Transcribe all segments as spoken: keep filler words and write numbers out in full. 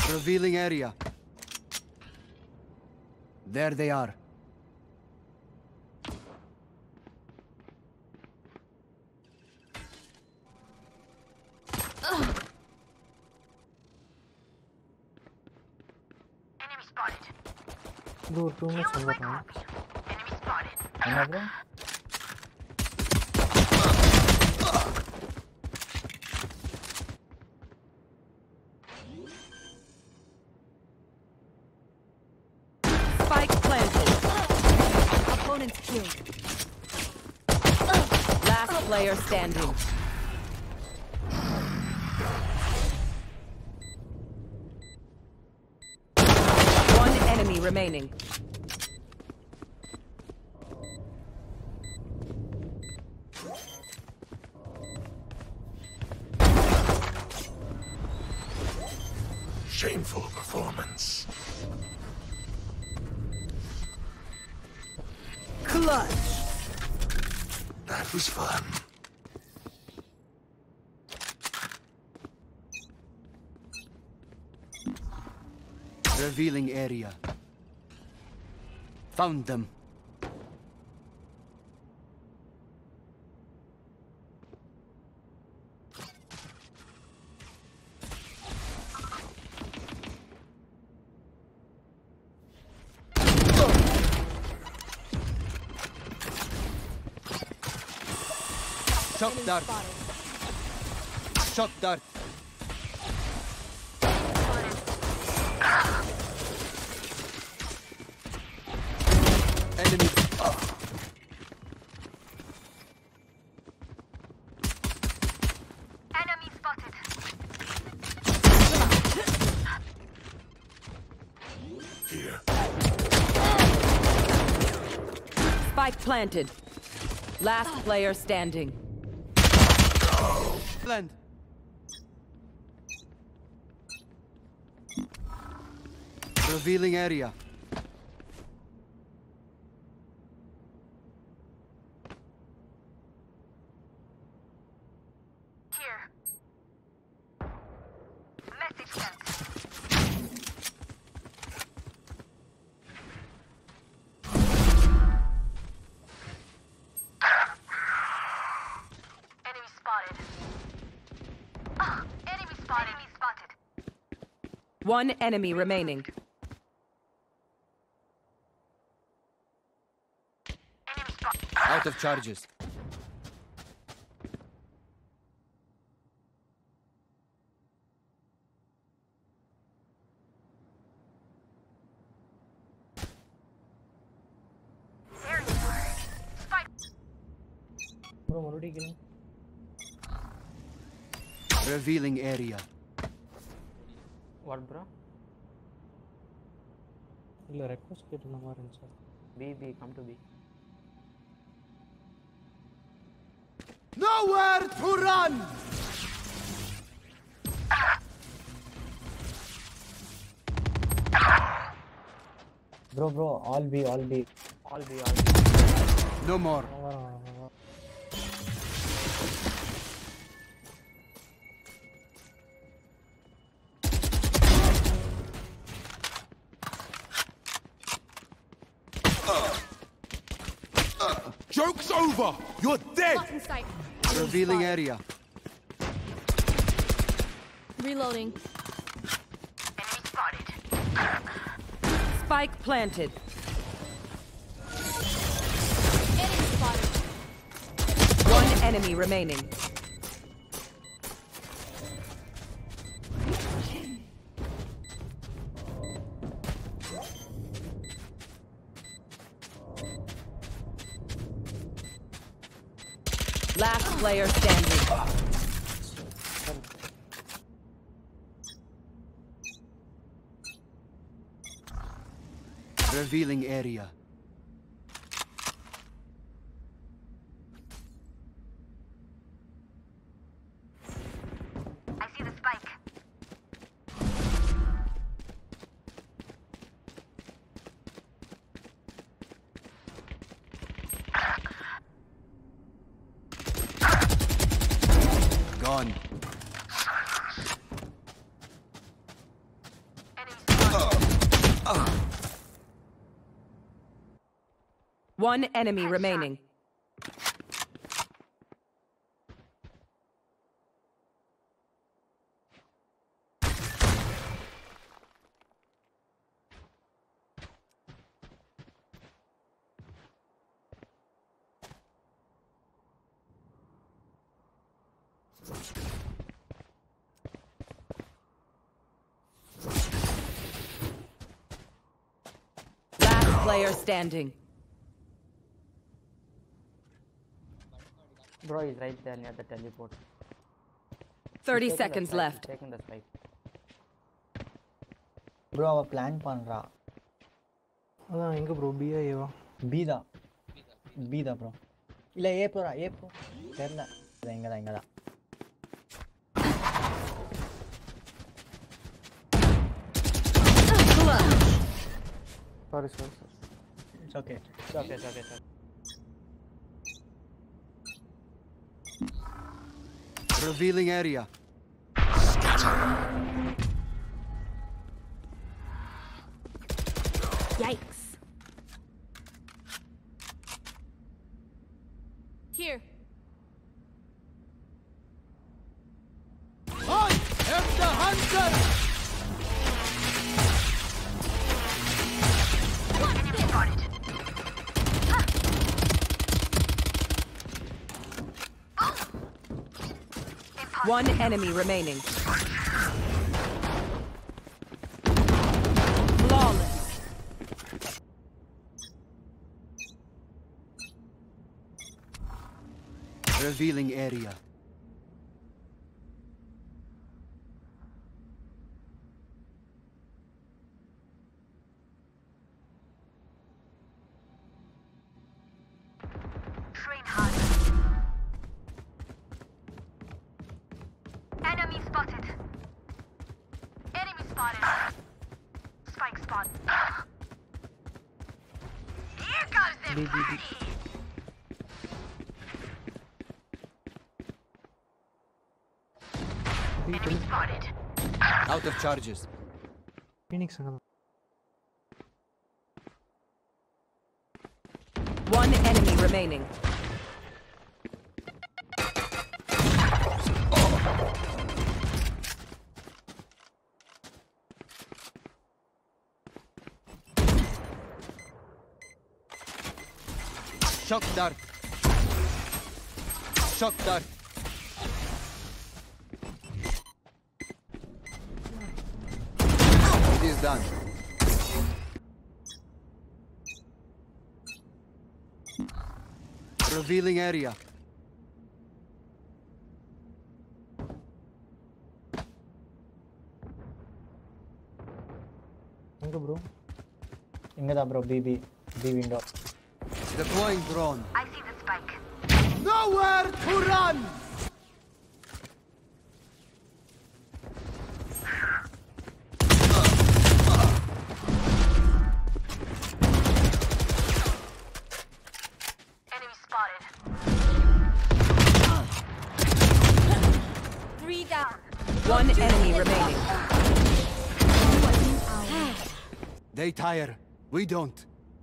Revealing area. There they are. दूर टू में सुन रहा हूँ है ना bro Spike planted. Opponent's killed. Last player standing. One enemy remaining. Shameful performance. Clutch. That was fun. Revealing area. Found them. Shock dart. Shock dart. Enemy. Oh. Enemy spotted. Here. Spike planted. Last player standing. Land. Revealing area. Here. Message sent. Enemy spotted. Ah, enemy spotted. Enemy spotted. One enemy remaining. Enemy spotted. Out of charges. There you are. Spike. Bro मरुडी kill Revealing area. What, bro? ಇಲ್ಲ request ಕೇಳಿಲ್ಲ ಮಾರನ್ sir B, B, come to B. Nowhere to run! Bro bro all B all B All B, all B. No more. Joke's over! You're dead! Lock in sight. Revealing area. Reloading. Enemy spotted. Spike planted. Enemy spotted. One enemy remaining. Last player standing. Revealing area. I see the spike. Gone. One enemy remaining. Last player standing. Bro is right there near the teleport. thirty He's taking the seconds spike, left. he's taking the spike. Bro அவ plan பண்றா. அதான் எங்க bro பியா ஏவா? B தான். B தான் bro. இல்ல ஏ போறா ஏ போ. தெரியல. இங்க தான் இங்க தான். Sorry sorry sorry. It's okay. It's okay, it's okay, it's okay. Revealing area. Yikes. Here. I am the hunter! One enemy remaining. Flawless. Revealing area. Train hard. Enemy spotted. Enemy spotted. Spike spot. Here comes the party. Enemy spotted. Out of charges. Phoenix அங்க. One enemy remaining. Shock dart. Shock dart. It is done. Revealing area. எங்க bro? இங்க தான் bro பிபி B window. Deploying drone. I see the spike. Nowhere to run! Enemy spotted. Three down. One enemy remaining. They tire. We don't.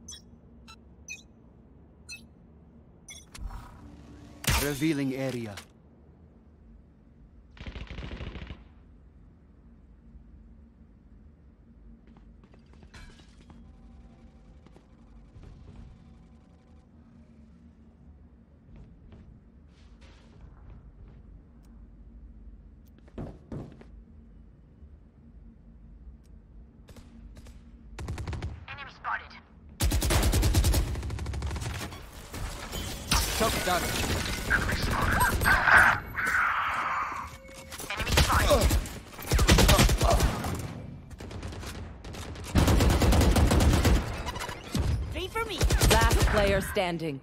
Revealing area. Enemy spotted. Shock dart. Enemy spotted. Three for me. Last player standing.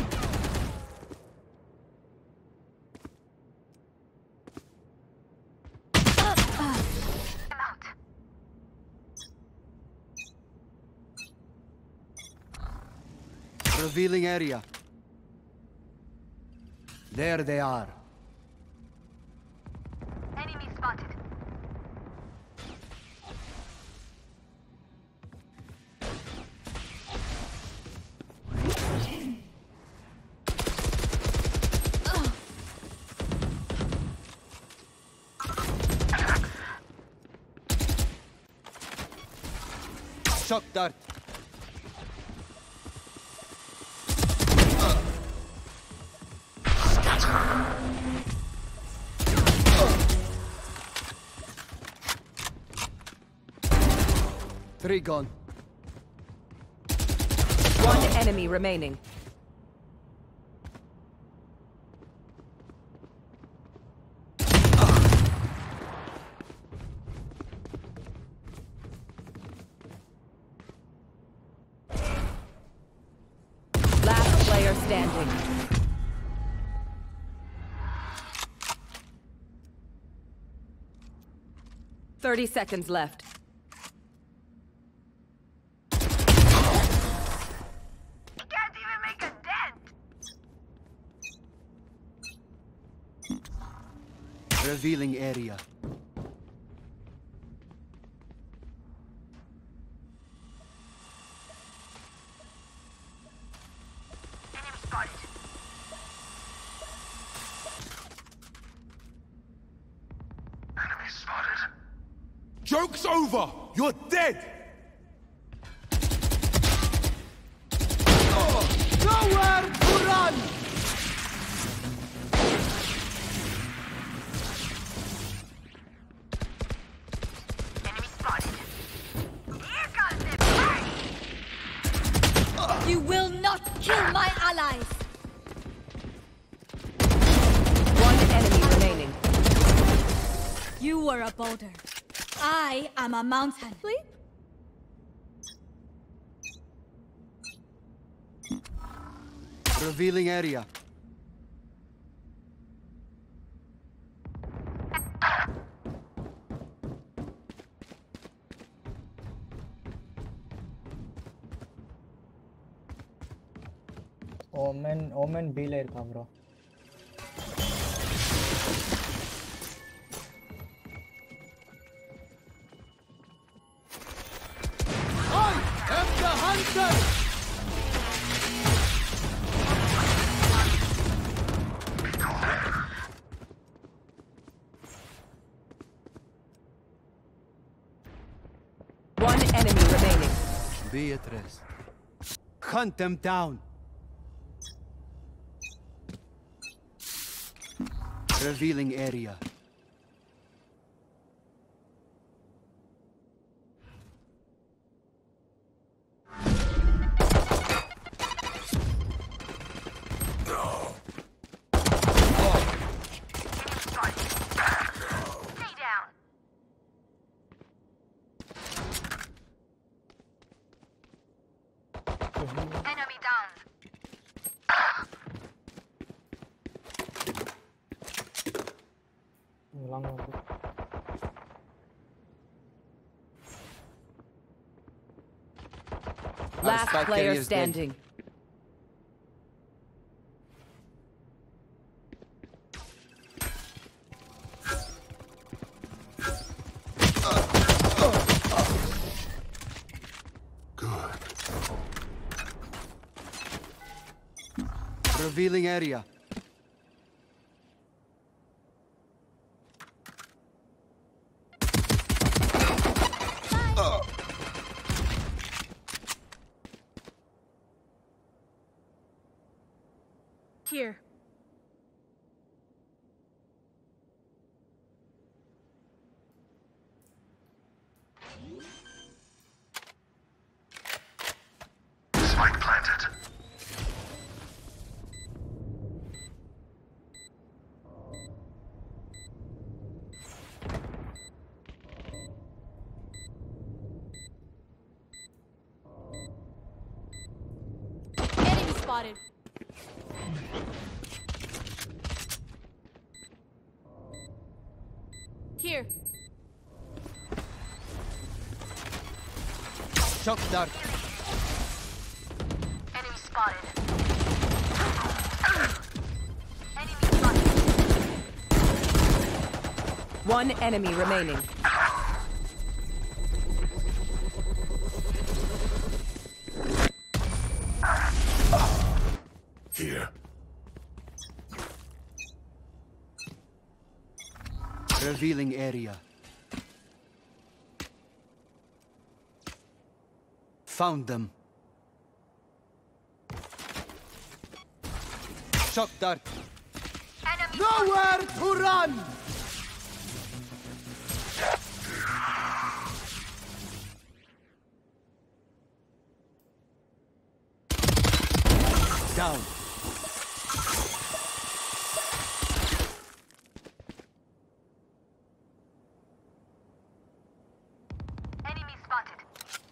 I'm out. Revealing area. There they are. Enemy spotted. Shock dart. Three gone. One enemy remaining. Last player standing. Thirty seconds left. Can't even make a dent. Revealing area. Enemy spotted. Enemy spotted. Joke's over! You're dead! Nowhere to run! Enemy spotted. Here comes the fight. You will not kill my allies. One enemy remaining. You were a boulder. I am a mountain. Please? Revealing area. Omen Omen பீல இருக்கா bro. I am the hunter! One enemy remaining. Be at rest. Hunt them down. Revealing area. Stay down. Enemy down. Long வந்து Last spike player carrier is dead. standing. Good. Revealing area. Here. Spike planted. Enemy spotted. Here. Shock dart. Enemy spotted. Enemy spotted. One enemy remaining. Here. Revealing area. Found them. Shock dart. Enemy Nowhere to run! Down. enemy spotted.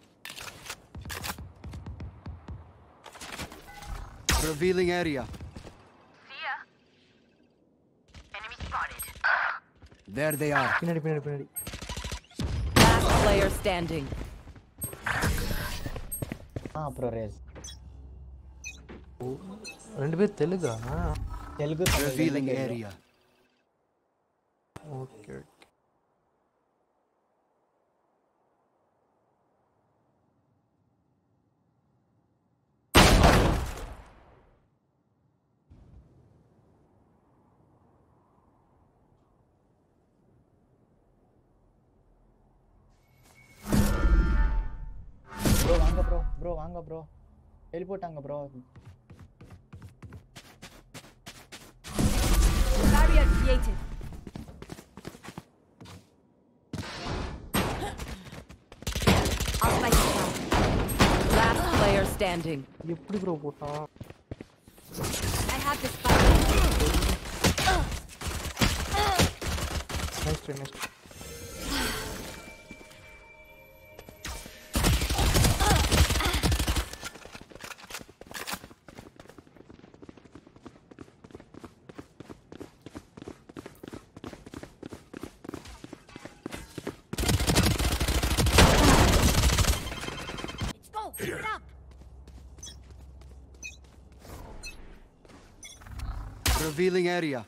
Revealing area. See ya. Enemy spotted. There they are. பின்னாடி பின்னாடி பின்னாடி Last player standing. ஆ bro Raze ரெண்டு பேர் தெலுங்கா Telugu Tamil Revealing ரெண்டு பேரும். area. Okay okay bro வாங்க ப்ரோ ப்ரோ வாங்க ப்ரோ வெளிப்போட்டாங்க bro Barrier created. I'll fight it out. Last player standing. எப்படி ப்ரோ போட்டான் I have this fight. Next next Let's go. Keep it up. Revealing area.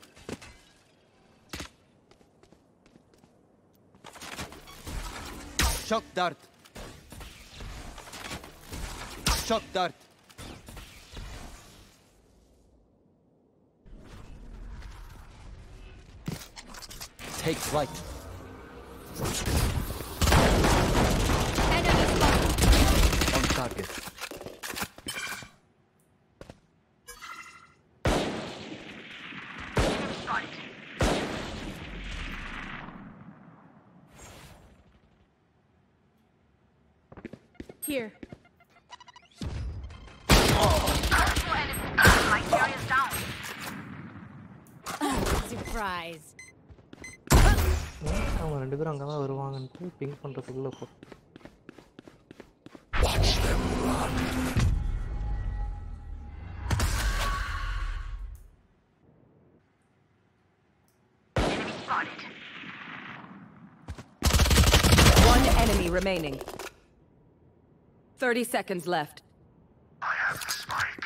Shock dart. Shock dart. Take flight. Enemy spotted. On target. Here. My carrier's down. Surprise. அவங்க ரெண்டு பேரும் அங்கே தான் வருவாங்கன்ட்டு pink பண்ணுறதுக்குள்ள போ Enemy spotted. One enemy remaining. thirty seconds left. I have the spike.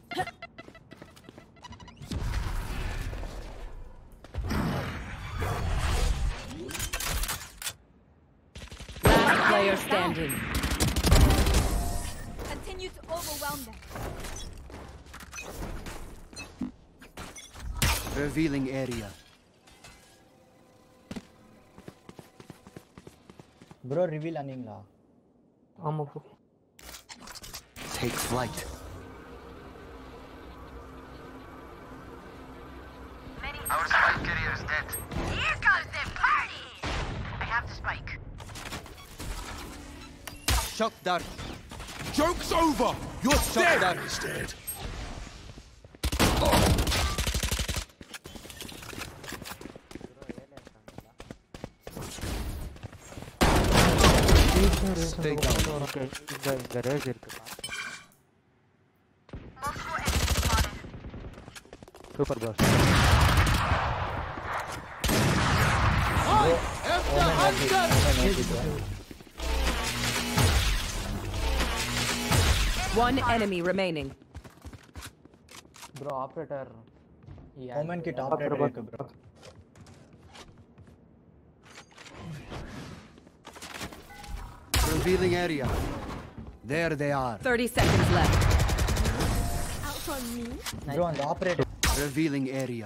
Last player standing. Continue to overwhelm them. Revealing area. Bro reveal ஆனீங்களா ஆமாம் bro Take flight. Many. Our spike carrier is dead. Here goes the party. I have the spike. Shock dart. Joke's over! You're Shock dead! dart. He's dead. Stay down. இந்த இந்த race இருக்கு Multiple enemies spotted. Super boss One enemy remaining. Bro operator Omen கிட்ட operator இருக்கு bro Revealing area. There they are. thirty seconds left. Out on me. Bro அந்த operator Revealing area.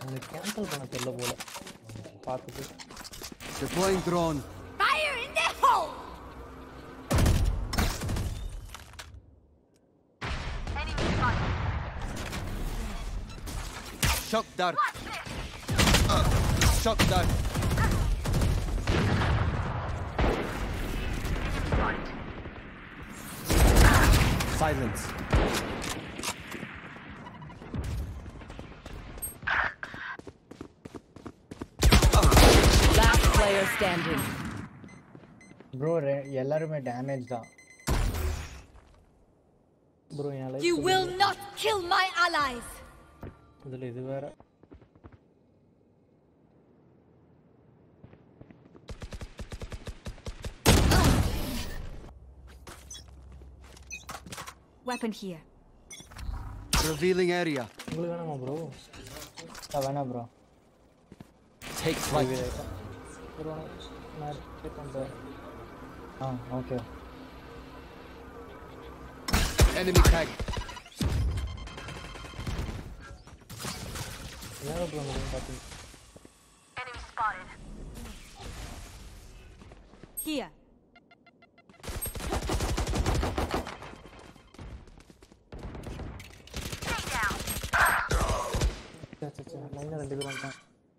அவனுக்கு cancel பண்ண தெரியல போல பார்த்துட்டு. Deploying drone. Fire in the hole! Enemy spotted. Shock dart. Shock dart. Silence. Last player standing. Bro எல்லாருமே damage தான் bro. என் You life will not kill my allies! இதில் இது வேற. Weapon here. Revealing area. உங்களுக்கு வேணாமா ப்ரோ? வேணாம் bro. Take flight. Bro நான் செக் பண்ணுறேன். ஆ ஓகே. Enemy tag. ஏன் ப்ரோ நீங்கள் பார்த்தீங்க? Enemy spotted. Here. Stay down. சரி சரி சரி லைனில் ரெண்டு பேரும் வந்துட்டான்.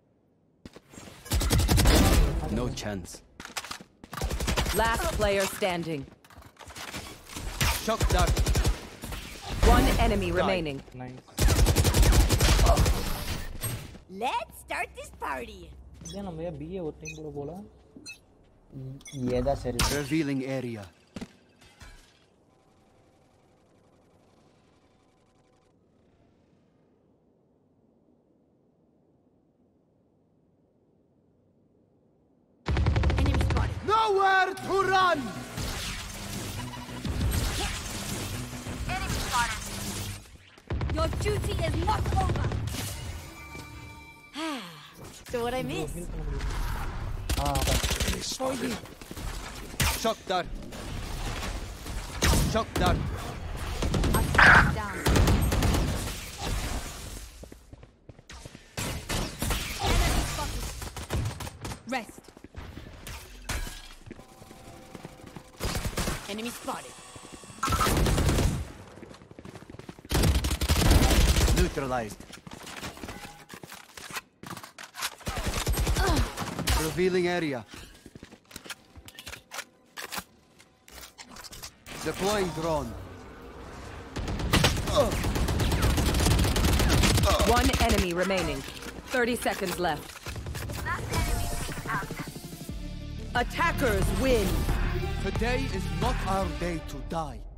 No chance. Last player standing. Shock dart. One enemy remaining. Nine. Let's start this party! ஏன் நம்ம ஏன் பிஏ ஒரு டைம் கூட போல? ஏதா சரி. Revealing area. Enemy spotted. Nowhere to run. Enemy spotted. Your duty is not over! So what I miss? ஆ அதான். For you. Shock dart. Shock dart. Down. Enemy spotted. Rest. Enemy spotted. Neutralized. Revealing area. Deploying drone. One enemy remaining. thirty seconds left. Last enemy is out. Attackers win. Today is not our day to die.